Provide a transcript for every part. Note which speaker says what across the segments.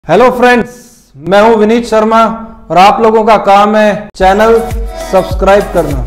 Speaker 1: Hello friends, मैं हूं विनीत शर्मा और आप लोगों का काम है चैनल सब्सक्राइब करना।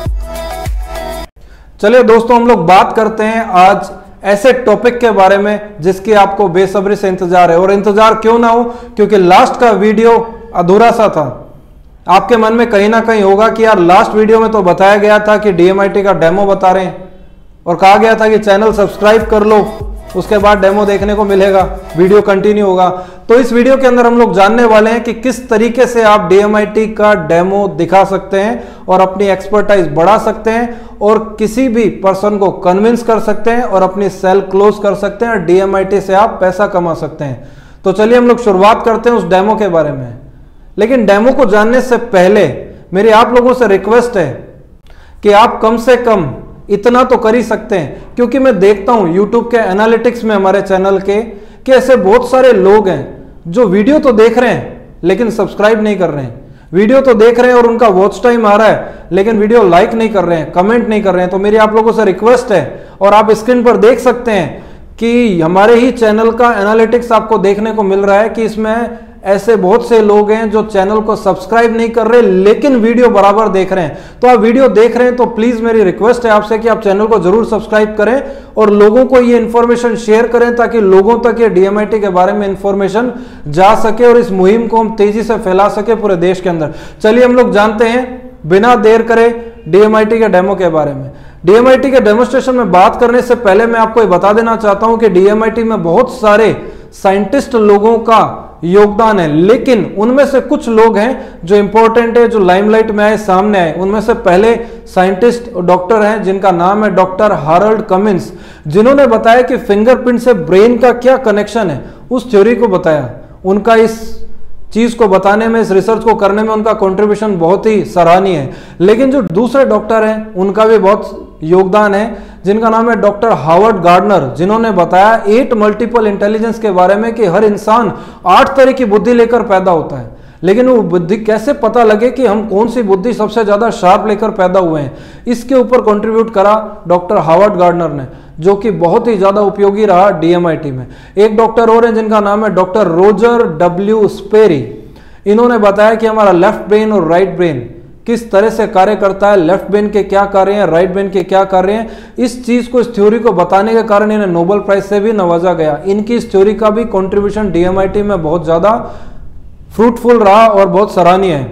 Speaker 1: चलिए दोस्तों, हम लोग बात करते हैं आज ऐसे टॉपिक के बारे में जिसकी आपको बेसब्री से इंतजार है। और इंतजार क्यों ना हो, क्योंकि लास्ट का वीडियो अधूरा सा था। आपके मन में कहीं ना कहीं होगा कि यार लास्ट वीडियो में तो बताया गया था कि DMIT का डेमो बता रहे हैं और कहा गया था कि चैनल सब्सक्राइब कर लो, उसके बाद डेमो देखने को मिलेगा, वीडियो कंटिन्यू होगा। तो इस वीडियो के अंदर हम लोग जानने वाले हैं कि किस तरीके से आप DMIT का डेमो दिखा सकते हैं और अपनी एक्सपर्टाइज बढ़ा सकते हैं और किसी भी पर्सन को कन्विंस कर सकते हैं और अपनी सेल क्लोज कर सकते हैं और DMIT से आप पैसा कमा सकते हैं। तो चलिए हम लोग शुरुआत करते हैं उस डेमो के बारे में। लेकिन डेमो को जानने से पहले मेरी आप लोगों से रिक्वेस्ट है कि आप कम से कम इतना तो कर ही सकते हैं, क्योंकि मैं देखता हूं YouTube के एनालिटिक्स में हमारे चैनल के कि ऐसे बहुत सारे लोग हैं जो वीडियो तो देख रहे हैं लेकिन सब्सक्राइब नहीं कर रहे हैं, वीडियो तो देख रहे हैं और उनका वॉच टाइम आ रहा है लेकिन वीडियो लाइक नहीं कर रहे हैं, कमेंट नहीं कर रहे हैं। तो मेरी आप लोगों से रिक्वेस्ट है, और आप स्क्रीन पर देख सकते हैं कि हमारे ही चैनल का एनालिटिक्स आपको देखने को मिल रहा है कि इसमें ऐसे बहुत से लोग हैं जो चैनल को सब्सक्राइब नहीं कर रहे लेकिन वीडियो बराबर देख रहे हैं। तो आप वीडियो देख रहे हैं तो प्लीज मेरी रिक्वेस्ट है आपसे कि आप चैनल को जरूर सब्सक्राइब करें और लोगों को ये इंफॉर्मेशन शेयर करें ताकि लोगों तक ये DMIT के बारे में इंफॉर्मेशन जा सके और इस मुहिम को हम तेजी से फैला सके पूरे देश के अंदर। चलिए हम लोग जानते हैं बिना देर करे DMIT के डेमो के बारे में। DMIT के डेमोस्ट्रेशन में बात करने से पहले मैं आपको ये बता देना चाहता हूं कि DMIT में बहुत सारे साइंटिस्ट लोगों का योगदान है, लेकिन उनमें से कुछ लोग हैं जो इंपॉर्टेंट है, जो लाइमलाइट में आए, सामने आए। उनमें से पहले साइंटिस्ट डॉक्टर हैं जिनका नाम है डॉक्टर हारोल्ड कमिंस, जिन्होंने बताया कि फिंगरप्रिंट से ब्रेन का क्या कनेक्शन है, उस थ्योरी को बताया। उनका इस चीज को बताने में, इस रिसर्च को करने में उनका कंट्रीब्यूशन बहुत ही सराहनीय है। लेकिन जो दूसरे डॉक्टर हैं उनका भी बहुत योगदान है, जिनका नाम है डॉक्टर हावर्ड गार्डनर, जिन्होंने बताया 8 मल्टीपल इंटेलिजेंस के बारे में कि हर इंसान 8 तरह की बुद्धि लेकर पैदा होता है, लेकिन वो बुद्धि कैसे पता लगे कि हम कौन सी बुद्धि सबसे ज्यादा शार्प लेकर पैदा हुए हैं, इसके ऊपर कंट्रीब्यूट करा डॉक्टर हावर्ड गार्डनर ने, जो कि बहुत ही ज्यादा उपयोगी रहा DMIT में। एक डॉक्टर और हैं जिनका नाम है डॉक्टर रोजर W स्पेरी। इन्होंने बताया कि हमारा लेफ्ट ब्रेन और राइट ब्रेन किस तरह से कार्य करता है, लेफ्ट ब्रेन के क्या कार्य हैं, राइट ब्रेन के क्या कार्य हैं। इस चीज को, इस थ्योरी को बताने के कारण इन्हें नोबेल प्राइज से भी नवाजा गया। इनकी इस थ्योरी का भी कंट्रीब्यूशन DMIT में बहुत ज्यादा फ्रूटफुल रहा और बहुत सराहनीय है।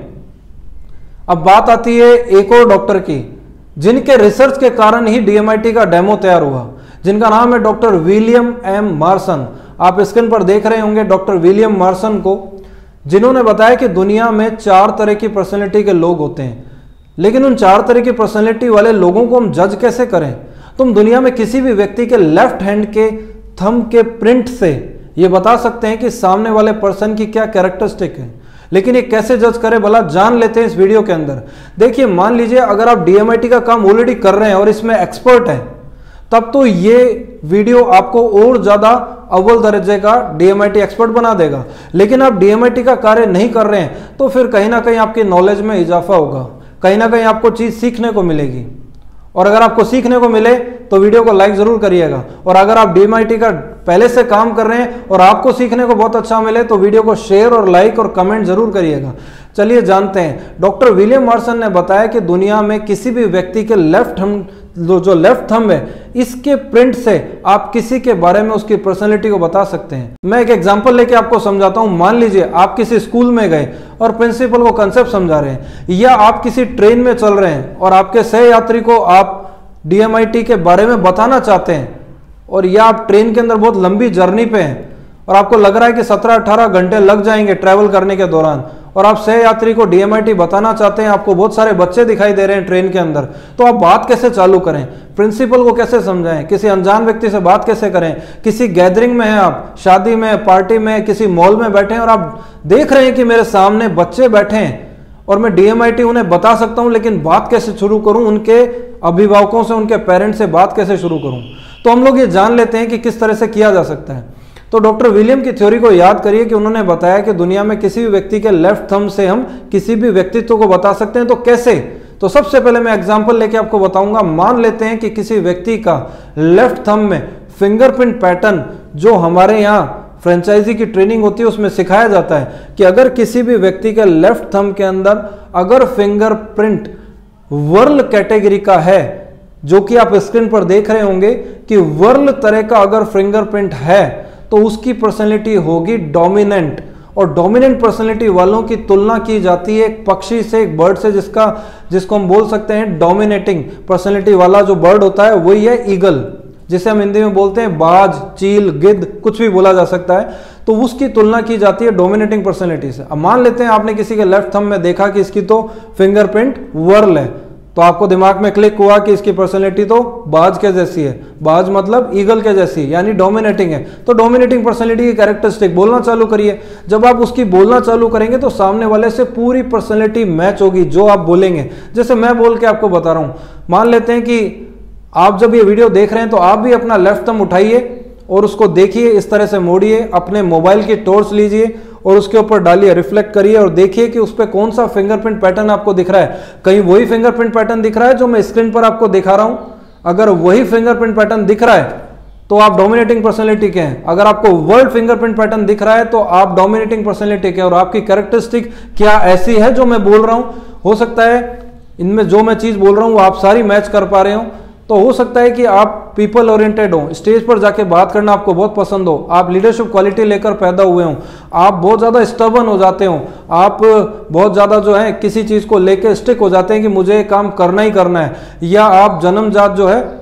Speaker 1: अब बात आती है एक और डॉक्टर की, जिनके रिसर्च के कारण ही DMIT का डेमो तैयार हुआ, जिनका नाम है डॉक्टर विलियम M मार्सन। आप स्क्रीन पर देख रहे होंगे डॉक्टर विलियम मार्सन को, जिन्होंने बताया कि दुनिया में 4 तरह की पर्सनैलिटी के लोग होते हैं, लेकिन उन 4 तरह की पर्सनैलिटी वाले लोगों को हम जज कैसे करें। तुम दुनिया में किसी भी व्यक्ति के लेफ्ट हैंड के थंब के प्रिंट से ये बता सकते हैं कि सामने वाले पर्सन की क्या कैरेक्टरिस्टिक है, लेकिन ये कैसे जज करें भला, जान लेते हैं इस वीडियो के अंदर। देखिए, मान लीजिए अगर आप DMIT का काम ऑलरेडी कर रहे हैं और इसमें एक्सपर्ट हैं, तब तो ये वीडियो आपको और ज्यादा अव्वल दर्जे का DMIT एक्सपर्ट बना देगा। लेकिन आप DMIT का कार्य नहीं कर रहे हैं तो फिर कहीं ना कहीं आपकी नॉलेज में इजाफा होगा, कहीं ना कहीं आपको चीज सीखने को मिलेगी। और अगर आपको सीखने को मिले तो वीडियो को लाइक जरूर करिएगा, और अगर आप DMIT का पहले से काम कर रहे हैं और आपको सीखने को बहुत अच्छा मिले तो वीडियो को शेयर और लाइक और कमेंट जरूर करिएगा। चलिए जानते हैं, डॉक्टर विलियम मार्सन ने बताया कि दुनिया में किसी भी व्यक्ति के लेफ्ट हैंड, जो लेफ्ट थंब है, इसके प्रिंट से आप किसी के बारे में, उसकी पर्सनैलिटी को बता सकते हैं। मैं एक एग्जांपल लेके आपको समझाता हूं। मान लीजिए आप किसी स्कूल में गए और प्रिंसिपल को कंसेप्ट समझा रहे हैं, या आप किसी ट्रेन में चल रहे हैं और आपके सहयात्री को आप DMIT के बारे में बताना चाहते हैं, और या आप ट्रेन के अंदर बहुत लंबी जर्नी पे हैं और आपको लग रहा है कि 17-18 घंटे लग जाएंगे ट्रैवल करने के दौरान, और आप सहयात्री को DMIT बताना चाहते हैं, आपको बहुत सारे बच्चे दिखाई दे रहे हैं ट्रेन के अंदर, तो आप बात कैसे चालू करें, प्रिंसिपल को कैसे समझाएं, किसी अनजान व्यक्ति से बात कैसे करें, किसी गैदरिंग में हैं आप, शादी में, पार्टी में, किसी मॉल में बैठे हैं और आप देख रहे हैं कि मेरे सामने बच्चे बैठे हैं और मैं DMIT उन्हें बता सकता हूं, लेकिन बात कैसे शुरू करूं, उनके अभिभावकों से, उनके पेरेंट्स से बात कैसे शुरू करूं। तो हम लोग ये जान लेते हैं कि किस तरह से किया जा सकता है। तो डॉक्टर विलियम की थ्योरी को याद करिए कि उन्होंने बताया कि दुनिया में किसी भी व्यक्ति के लेफ्ट थंब से हम किसी भी व्यक्तित्व को बता सकते हैं। तो कैसे? तो सबसे पहले मैं एग्जांपल लेके आपको बताऊंगा। मान लेते हैं कि किसी व्यक्ति का लेफ्ट थंब में फिंगरप्रिंट पैटर्न जो हमारे यहाँ फ्रेंचाइजी की ट्रेनिंग होती है, उसमें सिखाया जाता है कि अगर किसी भी व्यक्ति के लेफ्ट थंब के अंदर अगर फिंगरप्रिंट वर्ल कैटेगरी का है, जो कि आप स्क्रीन पर देख रहे होंगे कि वर्ल तरह का अगर फिंगरप्रिंट है तो उसकी पर्सनैलिटी होगी डोमिनेंट। और डोमिनेंट पर्सनैलिटी वालों की तुलना की जाती है एक पक्षी से, एक बर्ड से, जिसको हम बोल सकते हैं डोमिनेटिंग पर्सनैलिटी वाला जो बर्ड होता है वही है ईगल, जिसे हम हिंदी में बोलते हैं बाज, चील, गिद्ध, कुछ भी बोला जा सकता है। तो उसकी तुलना की जाती है डोमिनेटिंग पर्सनैलिटी से। अब मान लेते हैं आपने किसी के लेफ्ट थंब में देखा कि इसकी तो फिंगरप्रिंट वर्ल है, तो आपको दिमाग में क्लिक हुआ कि इसकी पर्सनैलिटी तो बाज के जैसी है। बाज मतलब ईगल के जैसी, यानी डोमिनेटिंग है। तो डोमिनेटिंग पर्सनैलिटी की कैरेक्टरिस्टिक बोलना चालू करिए। जब आप उसकी बोलना चालू करेंगे तो सामने वाले से पूरी पर्सनैलिटी मैच होगी जो आप बोलेंगे। जैसे मैं बोल के आपको बता रहा हूं, मान लेते हैं कि आप जब ये वीडियो देख रहे हैं तो आप भी अपना लेफ्ट थंब उठाइए और उसको देखिए, इस तरह से मोड़िए, अपने मोबाइल की टॉर्च लीजिए और उसके ऊपर डालिए, रिफ्लेक्ट करिए और देखिए कि उस पर कौन सा फिंगरप्रिंट पैटर्न आपको दिख रहा है। कहीं वही फिंगरप्रिंट पैटर्न दिख रहा है जो मैं स्क्रीन पर आपको दिखा रहा हूं? अगर वही फिंगरप्रिंट पैटर्न दिख रहा है तो आप डोमिनेटिंग पर्सनैलिटी के हैं। अगर आपको वर्ल्ड फिंगरप्रिंट पैटर्न दिख रहा है तो आप डोमिनेटिंग पर्सनैलिटी के हैं। और आपकी कैरेक्टरिस्टिक क्या ऐसी है जो मैं बोल रहा हूं? हो सकता है इनमें जो मैं चीज बोल रहा हूं वो आप सारी मैच कर पा रहे हो। तो हो सकता है कि आप पीपल ओरिएंटेड हो, स्टेज पर जाके बात करना आपको बहुत पसंद हो, आप लीडरशिप क्वालिटी लेकर पैदा हुए हो, आप बहुत ज़्यादा स्टबर्न हो जाते हो, आप बहुत ज़्यादा जो है किसी चीज़ को लेकर स्टिक हो जाते हैं कि मुझे काम करना ही करना है, या आप जन्मजात जो है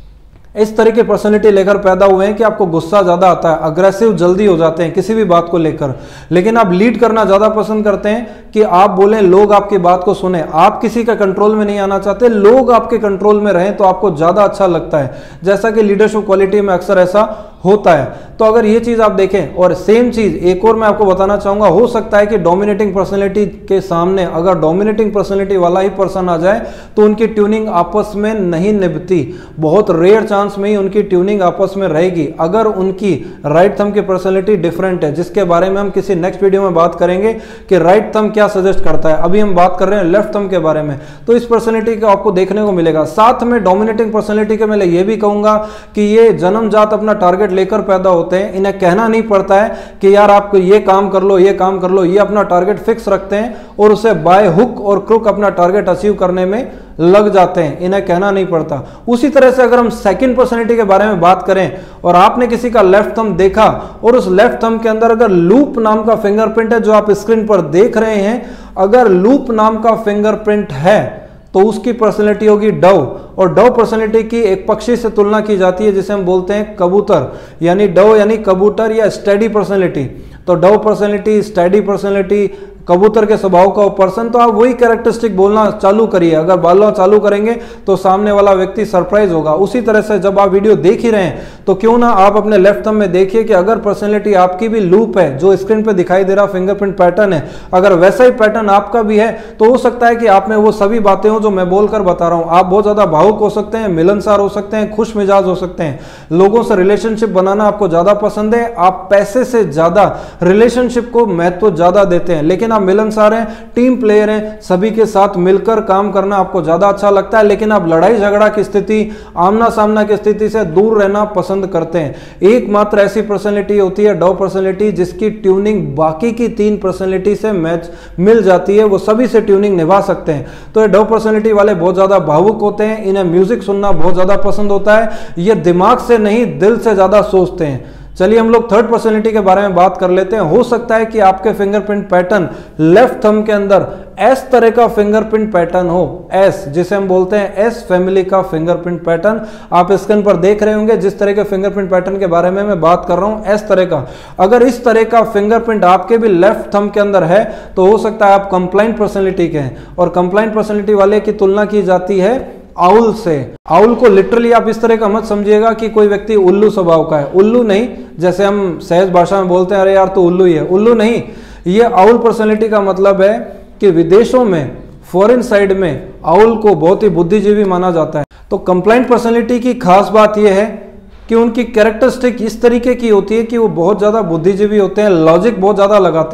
Speaker 1: इस तरह की पर्सनैलिटी लेकर पैदा हुए हैं कि आपको गुस्सा ज़्यादा आता है, अग्रेसिव जल्दी हो जाते हैं किसी भी बात को लेकर, लेकिन आप लीड करना ज़्यादा पसंद करते हैं कि आप बोलें, लोग आपकी बात को सुने, आप किसी का कंट्रोल में नहीं आना चाहते, लोग आपके कंट्रोल में रहें तो आपको ज़्यादा अच्छा लगता है, जैसा कि लीडरशिप क्वालिटी में अक्सर ऐसा होता है। तो अगर ये चीज़ आप देखें, और सेम चीज़ एक और मैं आपको बताना चाहूँगा, हो सकता है कि डोमिनेटिंग पर्सनैलिटी के सामने अगर डोमिनेटिंग पर्सनैलिटी वाला ही पर्सन आ जाए तो उनकी ट्यूनिंग आपस में नहीं निभती, बहुत रेयर चांस में ही उनकी ट्यूनिंग आपस में रहेगी अगर उनकी राइट थंब की पर्सनैलिटी डिफरेंट है, जिसके बारे में हम किसी नेक्स्ट वीडियो में बात करेंगे कि राइट थंब क्या सजेस्ट करता है। अभी हम बात कर रहे हैं लेफ्ट थंब के बारे में, तो इस पर्सनैलिटी को आपको देखने को मिलेगा। साथ में डोमिनेटिंग पर्सनैलिटी के मैं ये भी कहूंगा कि ये जन्मजात अपना टारगेट लेकर पैदा होते हैं, इन्हें कहना नहीं पड़ता है कि यार आपको ये काम कर लो, ये काम कर लो, ये अपना टारगेट फिक्स रखते हैं और उसे बाय हुक और क्रुक अपना टारगेट अचीव करने में लग जाते हैं, इन्हें कहना नहीं पड़ता। उसी तरह से अगर हम सेकंड पर्सनैलिटी के बारे में बात करें और आपने किसी का लेफ्ट थंब देखा और उस लेफ्ट थंब के अंदर अगर लूप नाम का फिंगरप्रिंट है जो आप स्क्रीन पर देख रहे हैं, अगर लूप नाम का फिंगरप्रिंट है तो उसकी पर्सनैलिटी होगी डव। और डव पर्सनैलिटी की एक पक्षी से तुलना की जाती है जिसे हम बोलते हैं कबूतर, यानी डव यानी कबूतर या स्टडी पर्सनैलिटी। तो डव पर्सनैलिटी, स्टडी पर्सनैलिटी, कबूतर के स्वभाव का पर्सन, तो आप वही कैरेक्टरिस्टिक बोलना चालू करिए। अगर बोलना चालू करेंगे तो सामने वाला व्यक्ति सरप्राइज होगा। उसी तरह से जब आप वीडियो देख ही रहे हैं तो क्यों ना आप अपने लेफ्ट थंब में देखिए कि अगर पर्सनैलिटी आपकी भी लूप है, जो स्क्रीन पे दिखाई दे रहा फिंगरप्रिंट पैटर्न है, अगर वैसा ही पैटर्न आपका भी है तो हो सकता है कि आप में वो सभी बातें हो जो मैं बोलकर बता रहा हूं। आप बहुत ज्यादा भावुक हो सकते हैं, मिलनसार हो सकते हैं, खुश मिजाज हो सकते हैं, लोगों से रिलेशनशिप बनाना आपको ज्यादा पसंद है, आप पैसे से ज्यादा रिलेशनशिप को महत्व ज्यादा देते हैं, लेकिन आप मिलनसार हैं, टीम प्लेयर हैं, सभी के साथ मिलकर काम करना आपको ज्यादा अच्छा लगता है, लेकिन आप लड़ाई झगड़ा की स्थिति, आमना सामना की स्थिति से दूर रहना पसंद करते हैं। एकमात्र ऐसी पर्सनैलिटी होती है डव पर्सनैलिटी जिसकी ट्यूनिंग बाकी की 3 पर्सनैलिटी से मैच मिल जाती है, वो सभी से ट्यूनिंग निभा सकते हैं। तो ये डव पर्सनैलिटी वाले बहुत ज्यादा भावुक होते हैं, इन्हें म्यूजिक सुनना बहुत ज्यादा पसंद होता है, ये दिमाग से नहीं दिल से ज्यादा सोचते हैं। चलिए हम लोग थर्ड पर्सनैलिटी के बारे में बात कर लेते हैं। हो सकता है कि आपके फिंगरप्रिंट पैटर्न लेफ्ट थंब के अंदर एस तरह का फिंगरप्रिंट पैटर्न हो, एस जिसे हम बोलते हैं एस फैमिली का फिंगरप्रिंट पैटर्न। आप स्क्रीन पर देख रहे होंगे जिस तरह के फिंगरप्रिंट पैटर्न के बारे में मैं बात कर रहा हूं, एस तरह का। अगर इस तरह का फिंगरप्रिंट आपके भी लेफ्ट थंब के अंदर है तो हो सकता है आप कंप्लाइंट पर्सनैलिटी के हैं, और कंप्लाइंट पर्सनैलिटी वाले की तुलना की जाती है आउल से। आउल को लिटरली आप इस तरह का मत समझिएगा कि कोई व्यक्ति उल्लू स्वभाव का है, उल्लू नहीं, जैसे हम सहज भाषा में बोलते हैं अरे यार तो उल्लू ही है, उल्लू नहीं। ये आउल पर्सनैलिटी का मतलब है कि विदेशों में, फॉरेन साइड में आउल को बहुत ही बुद्धिजीवी माना जाता है। तो कंप्लाइंट पर्सनैलिटी की खास बात यह है कि उनकी कैरेक्टरिस्टिक इस तरीके की होती है कि वो बहुत ज़्यादा बुद्धिजीवी होते हैं, लॉजिक बहुत ज़्यादा लगाते हैं।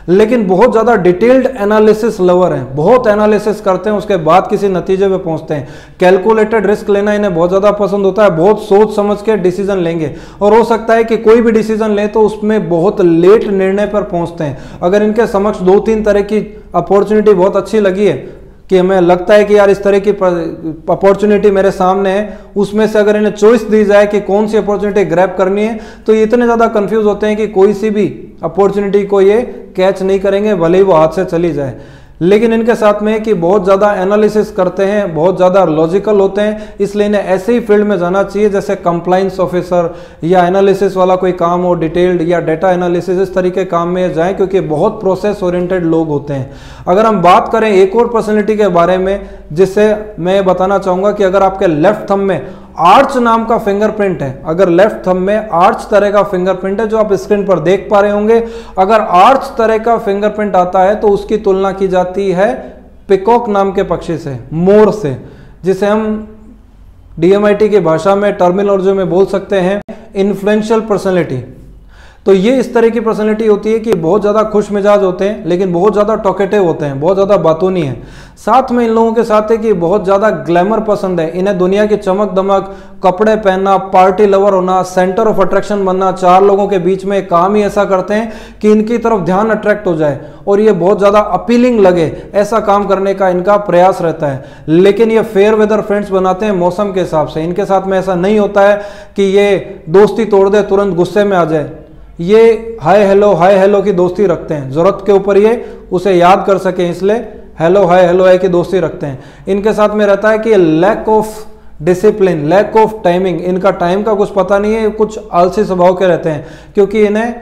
Speaker 1: लेकिन बहुत ज़्यादा डिटेल्ड एनालिसिस लवर हैं, बहुत एनालिसिस करते हैं, उसके बाद किसी नतीजे पे पहुंचते हैं। कैलकुलेटेड रिस्क लेना इन्हें बहुत ज़्यादा पसंद होता है, बहुत सोच समझ के डिसीजन लेंगे, और हो सकता है कि कोई भी डिसीजन ले तो उसमें बहुत लेट निर्णय पर पहुंचते हैं। अगर इनके समक्ष 2-3 तरह की अपॉर्चुनिटी बहुत अच्छी लगी है कि हमें लगता है कि यार इस तरह की अपॉर्चुनिटी मेरे सामने है, उसमें से अगर इन्हें चॉइस दी जाए कि कौन सी अपॉर्चुनिटी ग्रैब करनी है, तो ये इतने ज़्यादा कंफ्यूज होते हैं कि कोई सी भी अपॉर्चुनिटी को ये कैच नहीं करेंगे, भले ही वो हाथ से चली जाए। लेकिन इनके साथ में कि बहुत ज़्यादा एनालिसिस करते हैं, बहुत ज़्यादा लॉजिकल होते हैं, इसलिए इन्हें ऐसे ही फील्ड में जाना चाहिए जैसे कंप्लाइंस ऑफिसर या एनालिसिस वाला कोई काम हो, डिटेल्ड या डेटा एनालिसिस, इस तरीके काम में जाएं, क्योंकि बहुत प्रोसेस ओरिएंटेड लोग होते हैं। अगर हम बात करें एक और पर्सनैलिटी के बारे में, जिससे मैं बताना चाहूँगा कि अगर आपके लेफ्ट थंब में आर्च नाम का फिंगरप्रिंट है, अगर लेफ्ट थंब में आर्च तरह का फिंगरप्रिंट है जो आप स्क्रीन पर देख पा रहे होंगे, अगर आर्च तरह का फिंगरप्रिंट आता है तो उसकी तुलना की जाती है पिकॉक नाम के पक्षी से, मोर से, जिसे हम डीएमआईटी की भाषा में टर्मिनोलॉजी में बोल सकते हैं इन्फ्लुएंशियल पर्सनैलिटी। तो ये इस तरह की पर्सनैलिटी होती है कि बहुत ज़्यादा खुश मिजाज होते हैं, लेकिन बहुत ज़्यादा टॉकेटिव होते हैं, बहुत ज़्यादा बातूनी है। साथ में इन लोगों के साथ है कि बहुत ज़्यादा ग्लैमर पसंद है, इन्हें दुनिया की चमक दमक, कपड़े पहनना, पार्टी लवर होना, सेंटर ऑफ अट्रैक्शन बनना, 4 लोगों के बीच में काम ही ऐसा करते हैं कि इनकी तरफ ध्यान अट्रैक्ट हो जाए और ये बहुत ज़्यादा अपीलिंग लगे, ऐसा काम करने का इनका प्रयास रहता है। लेकिन ये फेयर वेदर फ्रेंड्स बनाते हैं मौसम के हिसाब से। इनके साथ में ऐसा नहीं होता है कि ये दोस्ती तोड़ दे, तुरंत गुस्से में आ जाए। ये हाय हेलो की दोस्ती रखते हैं, जरूरत के ऊपर ये उसे याद कर सकें, इसलिए हेलो हाय हेलो है की दोस्ती रखते हैं। इनके साथ में रहता है कि lack of discipline, lack of timing, इनका टाइम का कुछ पता नहीं है, कुछ आलसी स्वभाव के रहते हैं, क्योंकि इन्हें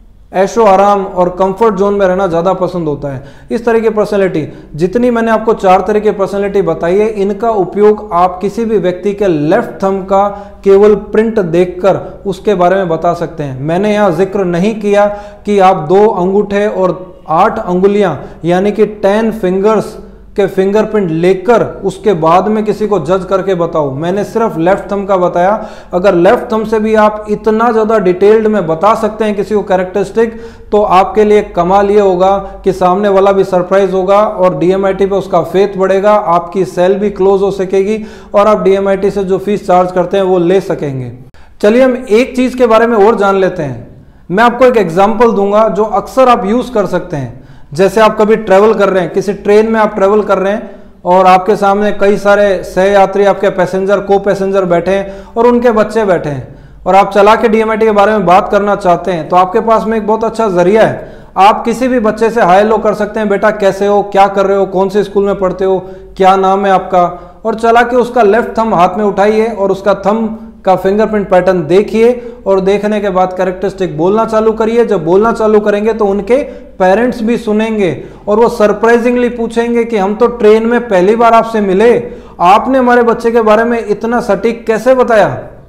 Speaker 1: ऐशो आराम और कंफर्ट जोन में रहना ज़्यादा पसंद होता है। इस तरह की पर्सनैलिटी, जितनी मैंने आपको 4 तरह की पर्सनैलिटी बताई है, इनका उपयोग आप किसी भी व्यक्ति के लेफ्ट थंब का केवल प्रिंट देखकर उसके बारे में बता सकते हैं। मैंने यहाँ जिक्र नहीं किया कि आप 2 अंगूठे और 8 अंगुलियां यानी कि 10 फिंगर्स के फिंगरप्रिंट लेकर उसके बाद में किसी को जज करके बताओ। मैंने सिर्फ लेफ्ट थंब का बताया। अगर लेफ्ट थंब से भी आप इतना ज़्यादा डिटेल्ड में बता सकते हैं किसी को कैरेक्टरिस्टिक, तो आपके लिए कमाल ये होगा कि सामने वाला भी सरप्राइज होगा और डीएमआईटी पे उसका फेथ बढ़ेगा, आपकी सेल भी क्लोज हो सकेगी और आप डीएमआईटी से जो फीस चार्ज करते हैं वो ले सकेंगे। चलिए हम एक चीज़ के बारे में और जान लेते हैं। मैं आपको एक एग्जाम्पल दूंगा जो अक्सर आप यूज़ कर सकते हैं। जैसे आप कभी ट्रैवल कर रहे हैं, किसी ट्रेन में आप ट्रैवल कर रहे हैं और आपके सामने कई सारे सहयात्री, आपके पैसेंजर, को पैसेंजर बैठे हैं और उनके बच्चे बैठे हैं और आप चला के डीएमआईटी के बारे में बात करना चाहते हैं, तो आपके पास में एक बहुत अच्छा जरिया है। आप किसी भी बच्चे से हाय हेलो कर सकते हैं, बेटा कैसे हो, क्या कर रहे हो, कौन से स्कूल में पढ़ते हो, क्या नाम है आपका, और चला के उसका लेफ्ट थंब हाथ में उठाइए और उसका थंब का फिंगरप्रिंट पैटर्न देखिए और देखने के बाद कैरेक्टरिस्टिक बोलना चालू करिए। जब बोलना चालू करेंगे तो उनके पेरेंट्स भी सुनेंगे और वो सरप्राइजिंगली पूछेंगे कि हम तो ट्रेन में पहली बार आपसे मिले, आपने हमारे बच्चे के बारे में इतना सटीक कैसे बताया।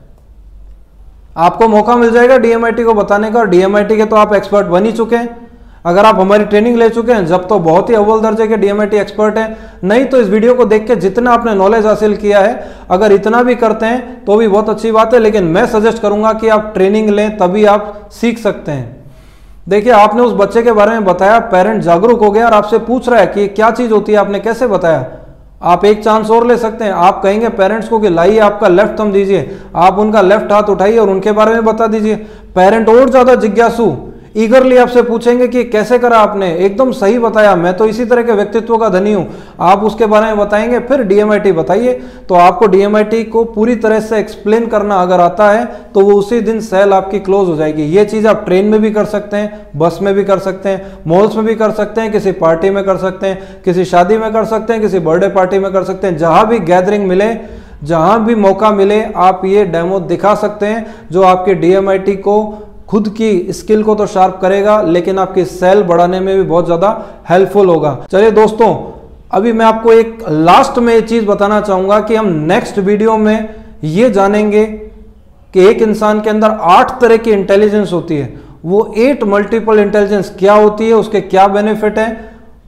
Speaker 1: आपको मौका मिल जाएगा डीएमआईटी को बताने का, और डीएमआईटी के तो आप एक्सपर्ट बन ही चुके हैं। अगर आप हमारी ट्रेनिंग ले चुके हैं जब, तो बहुत ही अव्वल दर्जे के डीएमआईटी एक्सपर्ट हैं। नहीं तो इस वीडियो को देख के जितना आपने नॉलेज हासिल किया है, अगर इतना भी करते हैं तो भी बहुत अच्छी बात है, लेकिन मैं सजेस्ट करूंगा कि आप ट्रेनिंग लें, तभी आप सीख सकते हैं। देखिए, आपने उस बच्चे के बारे में बताया, पेरेंट जागरूक हो गया और आपसे पूछ रहा है कि क्या चीज होती है, आपने कैसे बताया। आप एक चांस और ले सकते हैं, आप कहेंगे पेरेंट्स को कि लाइए आपका लेफ्ट थंब दीजिए, आप उनका लेफ्ट हाथ उठाइए और उनके बारे में बता दीजिए। पेरेंट और ज्यादा जिज्ञासु ईगरली आपसे पूछेंगे कि कैसे करा आपने, एकदम सही बताया, मैं तो इसी तरह के व्यक्तित्व का धनी हूं। आप उसके बारे में बताएंगे, फिर डीएमआईटी बताइए। तो आपको डीएमआईटी को पूरी तरह से एक्सप्लेन करना अगर आता है तो वो उसी दिन सेल आपकी क्लोज हो जाएगी। ये चीज आप ट्रेन में भी कर सकते हैं, बस में भी कर सकते हैं, मॉल्स में भी कर सकते हैं, किसी पार्टी में कर सकते हैं, किसी शादी में कर सकते हैं, किसी बर्थडे पार्टी में कर सकते हैं। जहां भी गैदरिंग मिले, जहां भी मौका मिले, आप ये डेमो दिखा सकते हैं, जो आपके डीएमआईटी को खुद की स्किल को तो शार्प करेगा, लेकिन आपकी सेल बढ़ाने में भी बहुत ज्यादा हेल्पफुल होगा। चलिए दोस्तों, अभी मैं आपको एक लास्ट में एक चीज बताना चाहूंगा कि हम नेक्स्ट वीडियो में ये जानेंगे कि एक इंसान के अंदर 8 तरह की इंटेलिजेंस होती है। वो 8 मल्टीपल इंटेलिजेंस क्या होती है, उसके क्या बेनिफिट हैं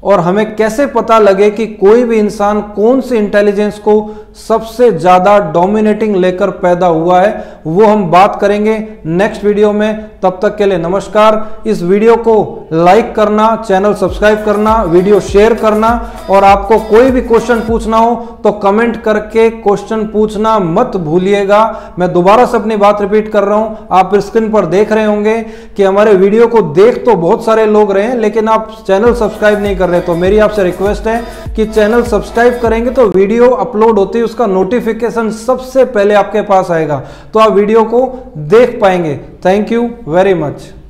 Speaker 1: और हमें कैसे पता लगे कि कोई भी इंसान कौन सी इंटेलिजेंस को सबसे ज्यादा डोमिनेटिंग लेकर पैदा हुआ है, वो हम बात करेंगे नेक्स्ट वीडियो में। तब तक के लिए नमस्कार। इस वीडियो को लाइक करना, चैनल सब्सक्राइब करना, वीडियो शेयर करना, और आपको कोई भी क्वेश्चन पूछना हो तो कमेंट करके क्वेश्चन पूछना मत भूलिएगा। मैं दोबारा से अपनी बात रिपीट कर रहा हूं, आप स्क्रीन पर देख रहे होंगे कि हमारे वीडियो को देख तो बहुत सारे लोग रहे हैं, लेकिन आप चैनल सब्सक्राइब नहीं कर रहे। तो मेरी आपसे रिक्वेस्ट है कि चैनल सब्सक्राइब करेंगे तो वीडियो अपलोड होती है उसका नोटिफिकेशन सबसे पहले आपके पास आएगा, तो आप वीडियो को देख पाएंगे। Thank you very much.